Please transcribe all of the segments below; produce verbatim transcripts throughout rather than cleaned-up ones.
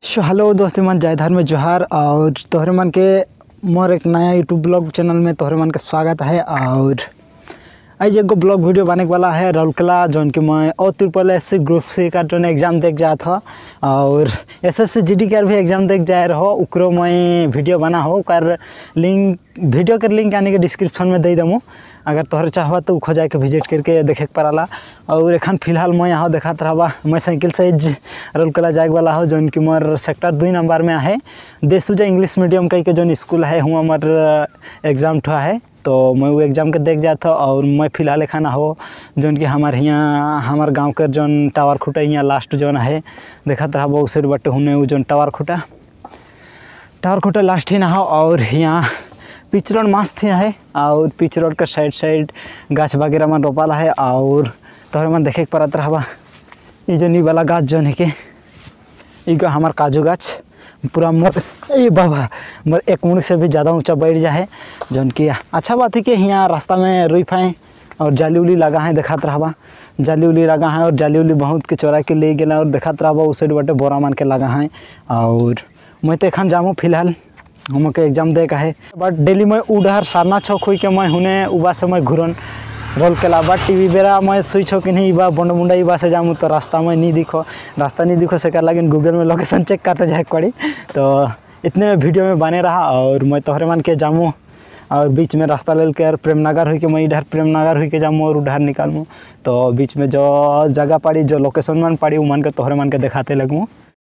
So hello दोस्ती मन जय धर्म जोहार और तोहरे मन के मोर एक नया यूट्यूब ब्लॉग चैनल में तोहरे मन का स्वागत है। और आज एगो ब्लॉग वीडियो बने वाला है राउरकेला जौन कि मैं और triple S C group C का जो एग्ज़ाम देख जात हो और S S C G D का भी एग्ज़ाम देख जाए रहो उकरो मैं वीडियो बना हो कर लिंक वीडियो कर लिंक यानी कि डिस्क्रिप्शन में दे दूँ। अगर तोहर चाहबा तो खो जाके विजिट करके देखे के पड़ाला। और एखन फिलहाल मैं यहाँ देखत रहबा मैं साइकिल से राउरकेला जाए वाला हो जौन कि मोर सेक्टर दुई नंबर में है देसुजा इंग्लिश मीडियम कह के जो स्कूल है हुआ मोर एग्ज़ाम ठा है तो मैं वो एग्ज़ाम के देख जाता और मैं फिलहाल खाना हो जौन कि हमारे यहाँ हमार गाँव के जौन टावर खुटा यहाँ लास्ट जौन है देखत रहा उस साइड बटे हुने वो जौन टावर खुटा टावर खुटा लास्ट ही ना हो। और यहाँ पिच रोड मस्त है और पिच रोड का साइड साइड गाछ वगैरह में रोपाला है और तोहरे मन देखे पड़त रहबा ये जो नी वाला गाछ जौन है के इको हमार काजू गाछ पूरा मोर ये बाबा मोर एक मुड़ से भी ज़्यादा ऊंचा बैठ जाए जौन कि अच्छा बात है कि यहाँ रास्ता में रुई पाए और जाली उली लगा है देखत रहबा जाली उली लगा है और जाली उली बहुत के चोरा के ले गया और देखत रहबा उस साइड बटे बोरा मान के लगा है। और मैं तो एखन जामू फिलहाल हम के एग्जाम दे का है बट डेली मैं उधर सारना चौक हुई के मैं हुने उबा से मैं घूरन राउरकेला बट टीवी बेरा मैं सुई छो कि नहीं बा बंड मुंडा इबा से जामू तो रास्ता में नहीं दिखो रास्ता नहीं दिखो से कर लेकिन गूगल में लोकेशन चेक करते जाए पड़ी तो इतने में वीडियो में बने रहा। और मैं तोहरे मन के जामू और बीच में रास्ता ले कर प्रेमनगर हुई के मैं इधर प्रेमनगर हुई के जामू और उधर निकालूँ तो बीच में जो जगह पड़ी जो लोकेशन मन पड़ी वो मन के तोहरे मन के दिखाते लगूँ।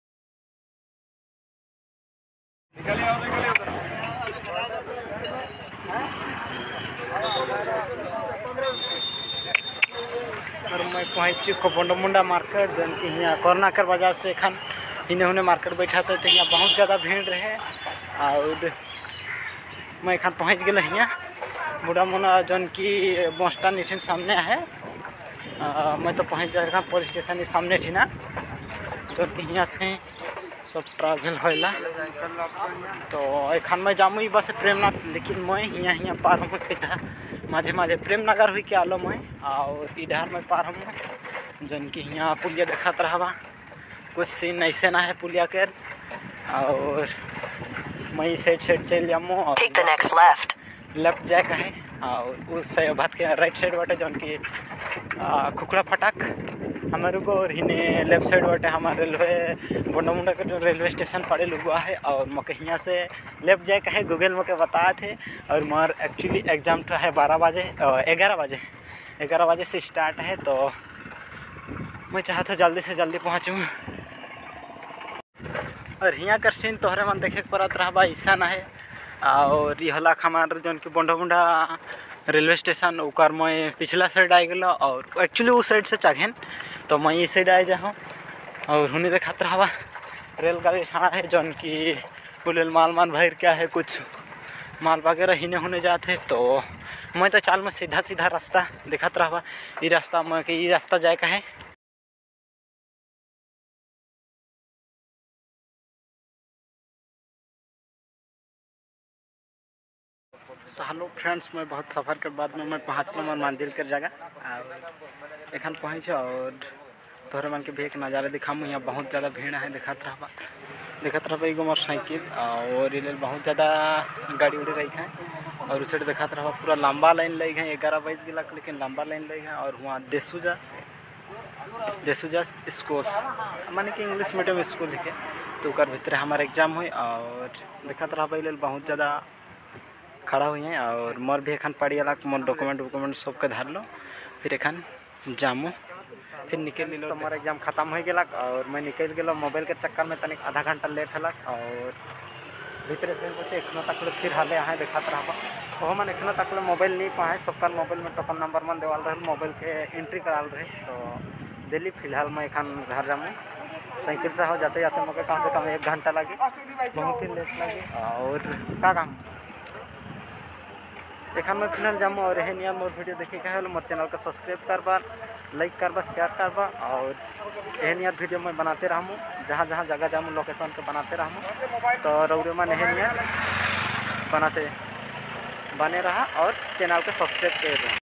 और मैं पहुँच चुका बंडमुंडा मार्केट जन कि यहाँ कर्नाकर बाजार से खान इन्हें उन्हें मार्केट बैठा थे तो यहाँ बहुत ज़्यादा भीड़ रहे और मैं खान पहुँच गया यहाँ बूढ़ा मुना जन की बस स्टैंड इठन सामने है आ, मैं तो पहुँच जाएगा पुलिस स्टेशन के सामने थी ना जन कि यहाँ से सब ट्रैवल होला तो एखन मैं जामू ई बस प्रेमनगर लेकिन मैं यहाँ यहाँ पार हूँ सीधा माझे माझे प्रेमनगर हुई के आलो मैं और इधर मैं पार हूँ जन कि यहाँ पुलिया देखत रहबा कुछ सीन ऐसे ना है पुलिया के और मैं इस साइड साइड चल जामू और लेफ्ट जाए का है और उस साइड बात के राइट साइड बटे जौन कि खुखड़ा फटाक हमारे को और हिने लेफ्ट साइड बटे हमारे रेलवे बंडमुंडा का जो रेलवे स्टेशन पड़े हुआ है और मके यहाँ से लेफ्ट जाए का है गूगल मके बताए थे। और मोर एक्चुअली एग्ज़ाम तो है बारह बजे ग्यारह बजे ग्यारह बजे से स्टार्ट है तो मैं चाहता जल्दी से जल्दी पहुँचूँ। और यहाँ का सीन तोहरे मन देखे पड़त रहा ऐसा ना है और ये हला हमार जौन कि बंडमुंडा रेलवे स्टेशन उकार मैं पिछला साइड आ गया और एक्चुअली उस साइड से चाहें तो मैं इस साइड आ जाऊँ और हुनी देखत रहा रेलगाड़ी छाड़ा है जौन कि पुल माल मान भर क्या है कुछ माल वगैरह हिने होने जाते तो मैं तो चाल में सीधा सीधा रास्ता देखत रहा ये रास्ता मैं कि ये रास्ता जाए का है। तो हेलो फ्रेंड्स मैं बहुत सफ़र के बाद में मैं पहुँचल मैं मंदिर कर जगह और एखन पहुँच और तोहरे मन के भी एक नज़ारा दिखाऊँ यहाँ बहुत ज़्यादा भीड़ है देखत रहबा देखत रहबा एगो मोटरसाइकिल और ये बहुत ज़्यादा गाड़ी उड़ी रही है और उस साइड देखत रहबा पूरा लंबा लाइन लगी है ग्यारह बज गया लेकिन लंबा लाइन लगी है। और वहाँ देसुजा देसुजा स्कूल माने कि इंग्लिश मीडियम स्कूल है तो ओकर भीतर हमारे एग्जाम हुई और देखत रहबा लेल बहुत ज़्यादा खड़ा हुई हैं और मोर भी एखन पड़ी वाला मोर डॉक्यूमेंट वॉक्यूमेंट सबके धर लो फिर एखन जामू फिर निकल लो तो मोर एग्जाम खत्म हो गया और मैं निकल गया मोबाइल के चक्कर में तनिक आधा घंटा लेट हलक और भीतर से एखनो तक फिर हाले यहाँ देखत रहबा तो मन एखनो तक मोबाइल नहीं पाए सबका मोबाइल में टोकन नंबर मन देवाल रहे मोबाइल के एंट्री कराल रहे तो दिल्ली फिलहाल मैं एखन घर जामू साइकिल से हो जाते जाते मुझे कम से कम एक घंटा लगे बहुत ही लेट लगे और का काम एखन मैं फिलहाल जामू और एहन यार मोर वीडियो देखे का मोर चैनल को सब्सक्राइब करबा लाइक करबा शेयर करबा और एहन यार वीडियो मैं बनाते रहूँ जहाँ जहाँ जगह जामू लोकेशन के बनाते रहूँ तो रौरे मन एहन यार बनाते बने रहा और चैनल को सब्सक्राइब कर।